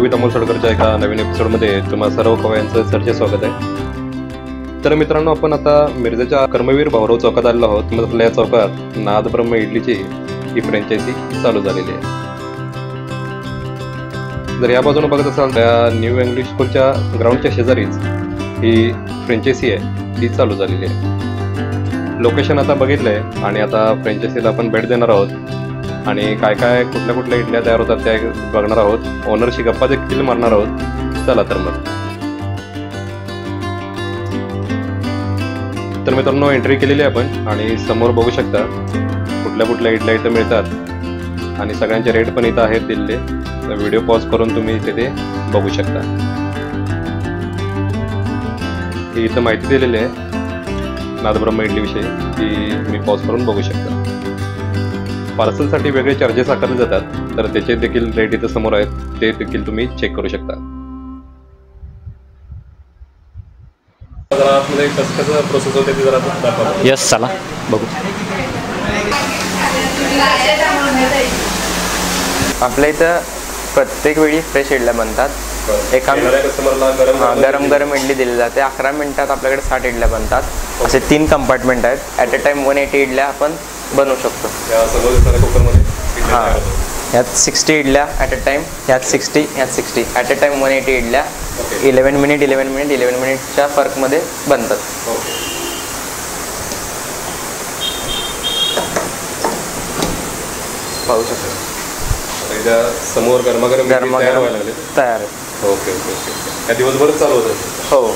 With Amol सडकरच्या एका नवीन एपिसोडमध्ये तुम्हा सर्व खवयांचं सरचे स्वागत आहे। तर मित्रांनो, आपण आता मिरजेच्या कर्मवीर भाऊराव चौकात आलेलो आहोत। मग या चौकात नाद ब्रह्म इडलीची ही फ्रँचायझी चालू झालेली आहे। जर या बाजूने बघत असाल त्या न्यू इंग्लिश स्कूलच्या ग्राउंडच्या शेजारीच ही फ्रँचायझी आहे, ती चालू झालेली आहे। लोकेशन आता बघितलंय आणि आता फ्रँचायझीला आपण भेट देणार आहोत आणि काय काय कुठल्या कुठल्या इडल्या तयार होतात त्या बघणार आहोत। ओनरशी गप्पा देखील मारणार आहोत। चला तर मग। तर मित्रांनो, एंट्री केलेली आहे आपण आणि समोर बघू शकता कुठल्या कुठल्या इडल्या इथं मिळतात आणि सगळ्यांचे रेट पण इथं आहेत दिलेले। व्हिडिओ पॉज करून तुम्ही तिथे बघू शकता। इथं माहिती दिलेली आहे नादब्रह्म इडली विषयी, ती मी पॉज करून बघू शकता। पार्सलसाठी वेगळे चार्जेस आकारले जातात, तर त्याचे देखील रेट इथं समोर आहेत, ते देखील तुम्ही चेक करू शकता। कसं कसं प्रोसेस होते ते जरा दाखवा। यस, चला बघू। आपल्या इथं प्रत्येक वेळी फ्रेश इडल्या बनतात। एका कस्टमरला गरम गरम इडली दिली जाते। 11 मिनिटात आपल्याकडे 60 इडल्या बनतात। असे 3 कंपार्टमेंट आहेत। ॲट अ टाइम 180 इडल्या आपण बनवू शकतो। हां, यात 60 इडल्या ॲट अ टाइम, यात 60, यात 60, ॲट अ टाइम 180 इडल्या 11 मिनिटच्या फरकमध्ये बनतात। पाहू शकतो समोर गरमागरम तयार आहे। ओके ओके ओके, दिवसभरच चालू होतं? हो।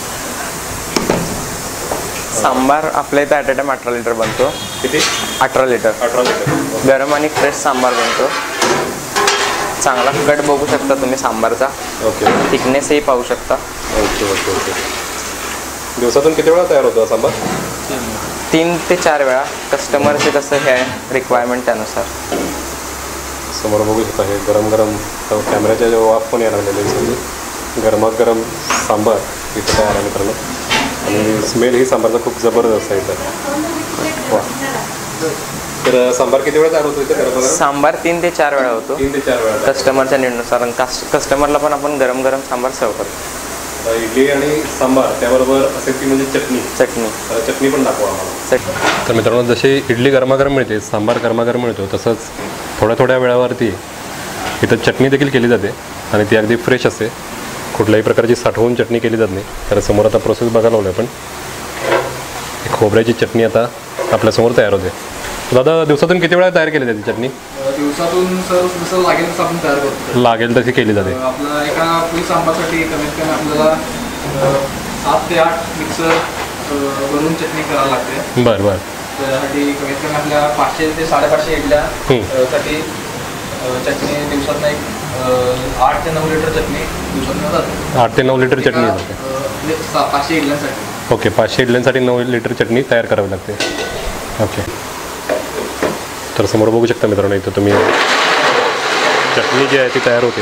सांबार आपल्या इथं ॲट अ टाइम 18 लिटर बनतो। किती? 18 लिटर। 18 लिटर गरम आणि फ्रेश सांबार बनतो। चांगला कट बघू शकता तुम्ही सांबारचा। ओके, थिकनेसही पाहू शकता। Okay okay okay. दिवसातून किती वेळा तयार होतो सांबार? 3 ते 4 वेळा, कस्टमरचे कसं हे रिक्वायरमेंट त्यानुसार। समोर बघू शकता हे गरम गरम कॅमेऱ्याच्या जेव्हा वाफ पण यायला लागलेले, गरमागरम सांबार इथं तयार आहे मित्रांनो। आणि स्मेल ही सांबारचा खूप जबरदस्त आहे इथं। वा, तर सांबार किती वेळा तयार होतो इथं? सांबार 3 ते 4 वेळा होतो। 3 ते 4 वेळा कस्टमरच्या नीडनुसार। कस्टमरला पण आपण गरम गरम सांबार सर्व करतो। इडली आणि सांबार त्याबरोबर असेल ती म्हणजे चटणी पण दाखवा आम्हाला। तर मित्रांनो, जशी इडली गरमागरम मिळते, सांबार गरमागरम मिळतो, तसंच थोड्या थोड्या वेळावरती इथं चटणी देखील केली जाते आणि ती अगदी फ्रेश असते। कुठल्याही प्रकारची साठवून चटणी केली जात नाही। तर समोर आता प्रोसेस बघायला लावलं आपण। खोबऱ्याची चटणी आता आपल्यासमोर तयार होते। दादा, दिवसातून किती वेळा तयार केली जाते चटणी? दिवसातून सर जसं लागेल तसं आपण तयार करतो। लागेल तशी केली जाते। आपल्याला एका फुल सांबारसाठी कमीत कमी आपल्याला 7 ते 8 मिक्सर बनवून चटणी करायला लागते। बरं बरं। त्यासाठी कमीत कमी आपल्या 500 ते 550 इडल्या साठी चटणी दिवसात एक 8 ते 9 लिटर चटणी दिवसातून जाते। 8 ते 9 लिटर चटणी जाते 500 इडल्यांसाठी। ओके, 500 इडल्यांसाठी 9 लिटर चटणी तयार करावी लागते। ओके, तर समोर बघू शकता मित्रांनो, इथं तुम्ही चटणी जी आहे ती तयार होते।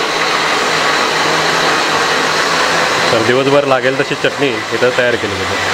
तर दिवसभर लागेल तशी चटणी इथं तयार केली जाते।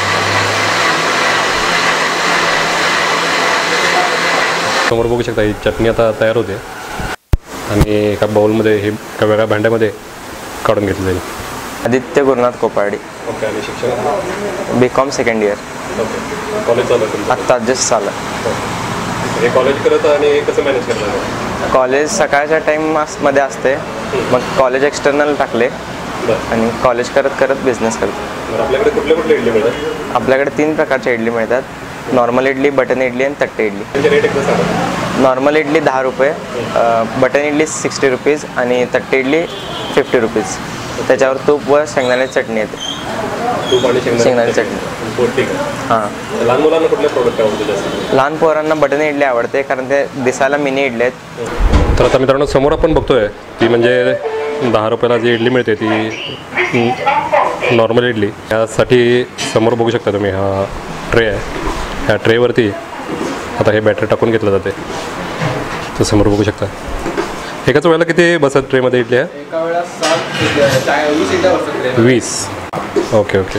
समोर बघू शकता ही चटणी आता तयार होते आणि एका बाउलमध्ये हे एका वेगळ्या भांड्यामध्ये काढून घेतलं जाईल। आदित्य गुरुनाथ कोपार्डी। ओके, आणि शिक्षण? BCom second year. Okay, college चालू आहे? आत्ता जस्ट झालं। हे कॉलेज करत आणि कसं मॅनेज करतात? कॉलेज सकाळच्या टाईममध्ये असते, मग कॉलेज एक्सटर्नल टाकले आणि कॉलेज करत करत बिझनेस करतो। आपल्याकडे कुठले कुठले इडली मिळतात? आपल्याकडे 3 प्रकारच्या इडली मिळतात। नॉर्मल इडली, बटन इडली आणि तट्टे इडली। त्यांचे रेट एकदा सांगा। नॉर्मल इडली 10 रुपये, बटन इडली 60 रुपीज आणि तट्टे इडली 50 रुपीज। त्याच्यावर तूप व शेंगदाण्याची चटणी येते। तूप आणि शेंगदाण्याची चटणी। ठीक आहे। हां, लहान मुलांना कुठले प्रोडक्ट आवडते जास्त? लहान पोरांना बटन इडली आवडते, कारण ते दिसायला मिनी इडली आहेत। तर आता मित्रांनो, समोर आपण बघतोय ती म्हणजे 10 रुपयाला जी इडली मिळते ती नॉर्मल इडली। यासाठी समोर बघू शकता तुम्ही हा ट्रे आहे। ह्या ट्रेवरती आता हे बॅटर टाकून घेतलं जाते। तर समोर बघू शकता एकाच वेळेला किती बसत ट्रेमध्ये इडली आहे? एका वेळा 20 इडल्या बसतात। 20। Okay okay.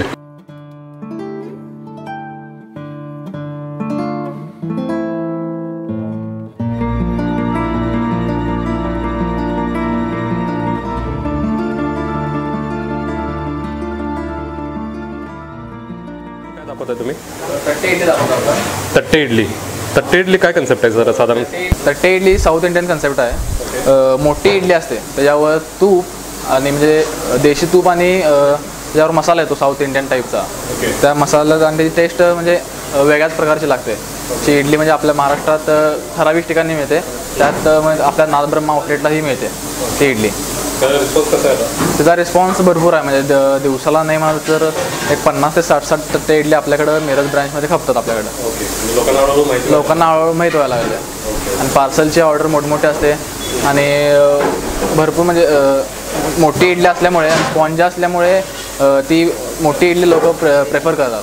दाखवताय तुम्ही? तट्टे इडली दाखवतो आपण. तट्टे इडली. तट्टे इडली काय कन्सेप्ट आहे जरा साधारण? तट्टे इडली साऊथ इंडियन कन्सेप्ट आहे. मोठी इडली असते, त्याच्यावर तूप आणि म्हणजे देशी तूप आणि त्याच्यावर मसाला येतो साऊथ इंडियन टाईपचा. त्या मसाल्यात आणि त्याची टेस्ट म्हणजे वेगळ्याच प्रकारची लागते. ची इडली म्हणजे आपल्या महाराष्ट्रात ठराविक ठिकाणी मिळते, त्यात आपल्या नादब्रह्मा आउटलेटलाही मिळते ती इडली. त्याचा रिस्पॉन्स भरपूर आहे, म्हणजे दिवसाला नाही मला तर एक 50 ते 60 तट्टे इडली आपल्याकडं मिरज ब्रँचमध्ये खपतात आपल्याकडं. लोकांना हळूहळू माहीत व्हायला लागले. आणि पार्सलची ऑर्डर मोठमोठे असते आणि भरपूर म्हणजे मोठी इडली असल्यामुळे आणि स्पॉन्ज असल्यामुळे ती मोठी इडली लोक प्रेफर करतात.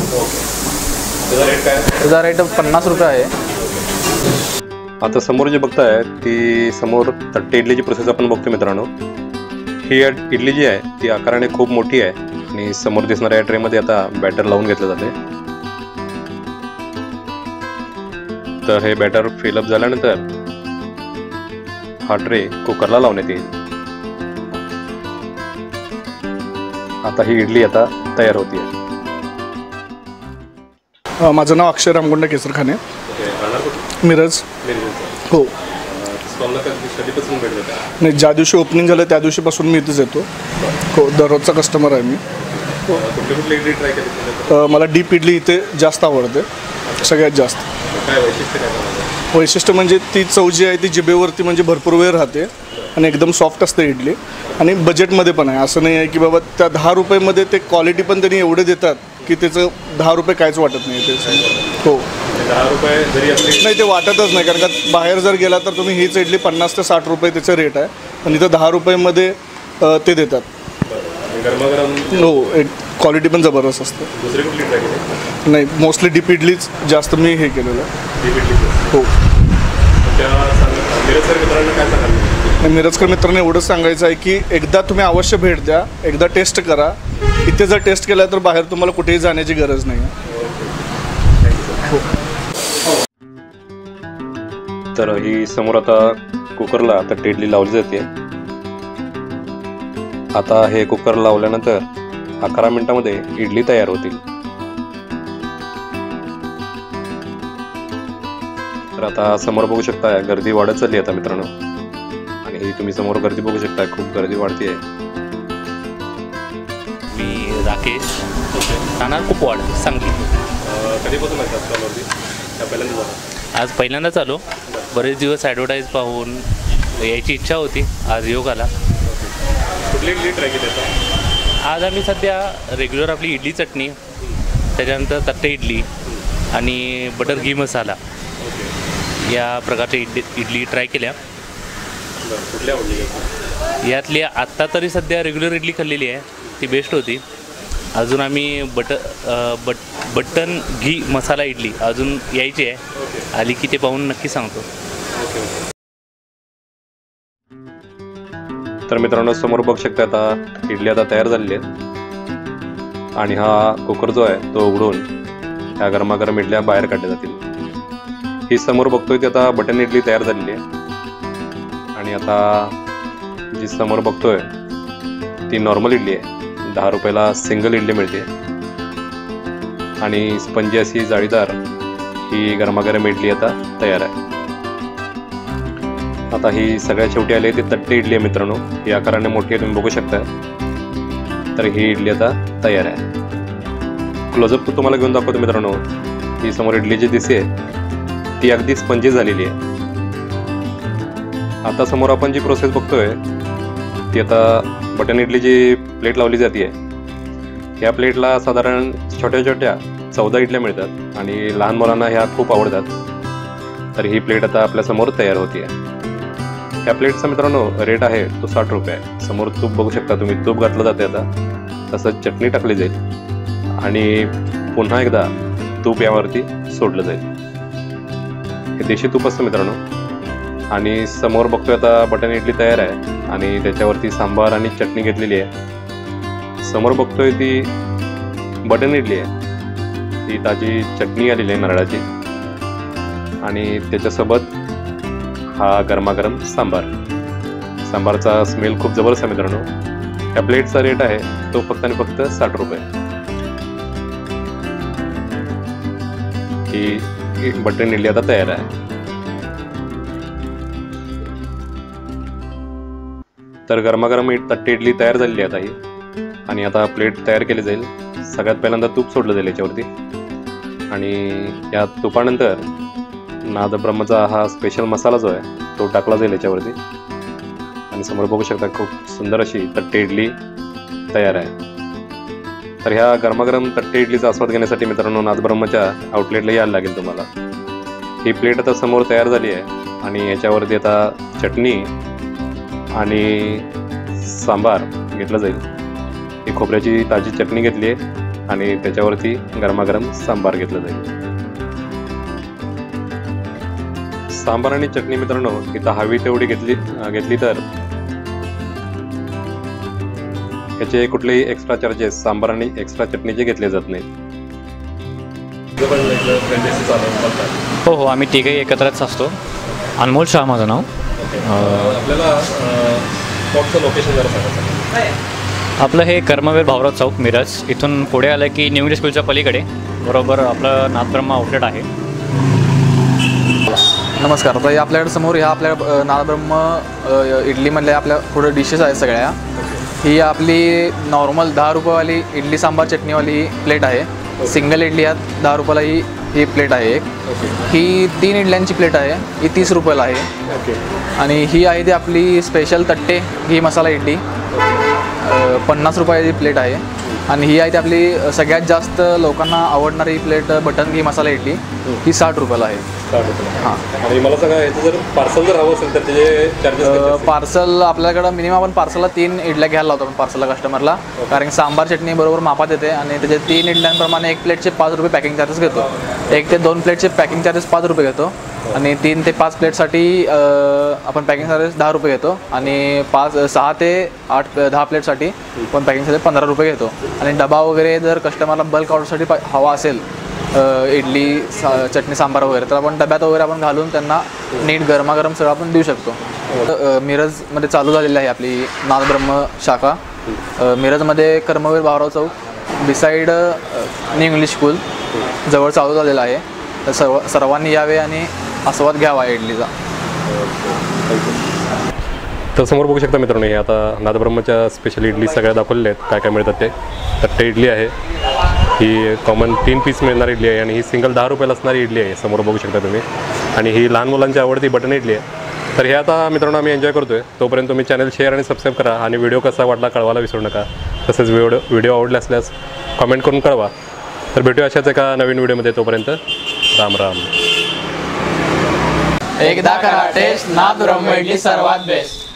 त्याचा रेट 50 रुपये आहे. आता समोर जे बघताय ती समोर तट्टे इडलीची प्रोसेस आपण बघतो मित्रांनो. ही इडली जी आहे ती आकाराने खूप मोठी आहे आणि समोर दिसणाऱ्या ट्रेमध्ये आता बॅटर लावून घेतलं जाते. तर हे बॅटर फिलअप झाल्यानंतर हा ट्रे कुकरला लावण्यात येईल. आता ही इडली आता तयार होती आहे. माझं नाव अक्षय रामगुंडा केसरखाने, मिरज. हो. नाही, ज्या दिवशी ओपनिंग झालं त्या दिवशीपासून मी इथेच येतो. हो, दररोजचा कस्टमर आहे मी. मला डीप इडली इथे जास्त आवडते, सगळ्यात जास्त. वैशिष्ट्य म्हणजे ती चव जी आहे ती जिभेवरती म्हणजे भरपूर वेळ राहते आणि एकदम सॉफ्ट असते इडली. आणि बजेटमध्ये पण आहे, असं नाही आहे की बाबा त्या 10 रुपयेमध्ये ते क्वालिटी पण त्यांनी एवढे देतात की त्याचं 10 रुपये काहीच वाटत नाही ते. हो, 10 रुपये जरी असले नाही ते वाटतच नाही, कारण का बाहेर जर गेला तर तुम्ही हीच इडली 50 ते 60 रुपये त्याचं रेट आहे आणि इथं 10 रुपयेमध्ये ते देतात. हो, एक क्वालिटी पण जबरदस्त असते. दुसरी कुठली ट्राय केली? नाही, मोस्टली डीप इडलीच जास्त मी हे केलेलं आहे. हो. मिरजकर मित्रांनो एवढंच सांगायचं आहे की एकदा तुम्ही अवश्य भेट द्या, एकदा टेस्ट करा. इथे जर टेस्ट केला तर बाहेर तुम्हाला कुठेही जाण्याची गरज नाही आहे. तर ही समोर आता कुकरला तट्टे इडली लावली जाते. आता हे कुकर लावल्यानंतर 11 मिनिटांमध्ये इडली तयार होतील. तर आता समोर बघू शकता गर्दी वाढत चालली आता मित्रांनो. आणि ही तुम्ही समोर गर्दी बघू शकता, खूप गर्दी वाढते आहे. मी राकेश, राहणार कुपवाड, सांगली. कधीपासून आज पहिल्यांदाच आलो. बरेच दिवस ॲडव्हर्टाईज पाहून यायची इच्छा होती, आज योग आला. कुठली इडली ट्राय केली? आज आम्ही सध्या रेग्युलर आपली इडली चटणी, त्याच्यानंतर तट्टे इडली आणि बटर घी मसाला या प्रकारच्या इडली ट्राय केल्या. कुठल्या आवडली? यातली आत्ता तरी सध्या रेग्युलर इडली खाल्लेली आहे, ती बेस्ट होती. अजून आम्ही बटन घी मसाला इडली अजून यायची आहे, आली की ते पाहून नक्की सांगतो. तर मित्रांनो समोर बघू शकता आता इडली आता तयार झालेली आहे. आणि हा कुकर जो आहे तो उघडून ह्या गरमागरम इडल्या बाहेर काढल्या जातील. ही समोर बघतोय ती आता बटन इडली तयार झालेली आहे. आणि आता जी समोर बघतोय ती नॉर्मल इडली आहे. 10 रुपयाला सिंगल इडली मिळते आणि स्पंजी अशी जाळीदार ही गरमागरम इडली आता तयार आहे. आता ही सगळ्यात शेवटी आली ती तट्टे इडली आहे मित्रांनो. ही आकाराने मोठी आहे, तुम्ही बघू शकता. तर ही इडली आता तयार आहे. क्लोजअप तो तुम्हाला घेऊन दाखवतो मित्रांनो. ही समोर इडली जी दिसते ती अगदी स्पंजी झालेली आहे. आता समोर आपण जी प्रोसेस बघतोय ती आता बटन इडलीची प्लेट लावली जाते. ह्या प्लेटला साधारण छोट्या छोट्या 14 इडल्या मिळतात आणि लहान मुलांना ह्या खूप आवडतात. तर ही प्लेट आता आपल्यासमोर तयार होती आहे. ह्या प्लेटचा मित्रांनो रेट आहे तो 60 रुपये आहे. समोर तूप बघू शकता तुम्ही, तूप घातलं जाते आता. तसंच चटणी टाकली जाईल आणि पुन्हा एकदा तूप यावरती सोडलं जाईल. हे देशी तूप असतं मित्रांनो. आणि समोर बघतोय आता बटन इडली तयार आहे आणि त्याच्यावरती सांबार आणि चटणी घेतलेली आहे. समोर बघतोय ती बटन इडली आहे, ती ताजी चटणी आलेली आहे नारळाची आणि त्याच्यासोबत हा गरमागरम सांबार. सांबारचा स्मेल खूप जबरदस्त आहे मित्रांनो. ह्या प्लेटचा रेट आहे तो फक्त आणि फक्त 60 रुपये. ही बटन इडली आता तयार आहे. तर गरमागरम तट्टी इडली तयार झालेली आहे आता ही. आणि आता प्लेट तयार केली जाईल. सगळ्यात पहिल्यांदा तूप सोडलं जाईल याच्यावरती आणि या तुपानंतर नादब्रह्मचा हा स्पेशल मसाला जो आहे तो टाकला जाईल याच्यावरती. आणि समोर बघू शकता खूप सुंदर अशी तट्टी इडली तयार आहे. तर ह्या गरमागरम तट्टी इडलीचा आस्वाद घेण्यासाठी मित्रांनो नादब्रह्मच्या आउटलेटला यायला लागेल तुम्हाला. ही प्लेट आता समोर तयार झाली आहे आणि याच्यावरती आता चटणी आणि सांबार घेतलं जाईल. ही खोबऱ्याची ताजी चटणी घेतली आहे आणि त्याच्यावरती गरमागरम सांबार घेतलं जाईल. सांबार आणि चटणी मित्रांनो इथं हवी तेवढी घेतली तर याचे कुठलेही एक्स्ट्रा चार्जेस सांबार आणि एक्स्ट्रा चटणीचे घेतले जात नाहीत. हो हो, आम्ही तिघही एकत्रच असतो. अनमोल शाह माझं नाव. आपल्याला लोकेशन जरा सांगा. आपलं हे कर्मवीर भाऊराव चौक मिरज. इथून पुढे आलं की न्यू इंग्लिश स्कूलच्या पलीकडे बरोबर आपलं नादब्रह्म आउटलेट आहे. नमस्कार. तर आपल्याकडे समोर ह्या आपल्या नादब्रह्म इडलीमधल्या आपल्या पुढे डिशेस आहेत सगळ्या. ही आपली नॉर्मल 10 रुपयेवाली इडली सांबार चटणीवाली प्लेट आहे. सिंगल इडली ह्यात 10 रुपयाला ही प्लेट आहे एक. ही 3 इडल्यांची प्लेट आहे, ही 30 रुपयाला आहे. आणि ही आहे ती आपली स्पेशल तट्टे घी मसाला इडली 50 रुपयाची प्लेट आहे. आणि ही आहे ती आपली सगळ्यात जास्त लोकांना आवडणारी प्लेट बटन घी मसाला इडली, ही 60 रुपयाला आहे. हां. आणि मला सांगा याचं जर पार्सल जर हवं असेल तर त्याचे चार्जेस पार्सल आपल्याकडं मिनिमम आपण पार्सलला 3 इडल्या घ्यायला लावतो आपण पार्सलला कस्टमरला. कारण सांबार चटणी बरोबर मापात येते आणि त्याचे 3 इडल्यांप्रमाणे 1 प्लेटचे 5 रुपये पॅकिंग चार्जेस घेतो. 1 ते 2 प्लेटचे पॅकिंग चार्जेस 5 रुपये घेतो. आणि 3 ते 5 प्लेटसाठी आपण पॅकिंग चार्जेस 10 रुपये घेतो. आणि 6 ते 10 प्लेटसाठी पण पॅकिंग चार्जेस 15 रुपये घेतो. आणि डबा वगैरे जर कस्टमरला बल्क ऑर्डरसाठी हवा असेल इडली चटणी सांबार वगैरे तर आपण डब्यात वगैरे आपण घालून त्यांना नीट गरमागरम सगळं आपण देऊ शकतो. मिरजमध्ये चालू झालेली आहे आपली नादब्रह्म शाखा. मिरजमध्ये Karmaveer Bhaurao Chowk beside new English school जवळ चालू झालेला आहे. तर सर्वांनी यावे आणि आस्वाद घ्यावा इडलीचा. तर समोर बघू शकता मित्रांनो हे आता नादब्रह्मच्या स्पेशल इडली सगळ्या दाखवलेल्या आहेत. काय काय मिळतात ते. तट्टे इडली आहे, ही कॉमन 3 पीस मिळणारी इडली आहे आणि ही सिंगल 10 रुपयाला असणारी इडली आहे समोर बघू शकता तुम्ही. आणि ही लहान मुलांची आवडती बटन इडली आहे. तर हे आता मित्रांनो आम्ही एन्जॉय करतोय. तोपर्यंत तुम्ही चॅनल शेअर आणि सबस्क्राईब करा आणि व्हिडिओ कसा वाटला कळवायला विसरू नका. तसेच व्हिडिओ आवडले असल्यास कमेंट करून कळवा. तर भेटूया अशाच एका नवीन व्हिडिओमध्ये. तोपर्यंत राम राम. एकदा करा टेस्ट नादब्रह्म इडली सर्वात बेस्ट.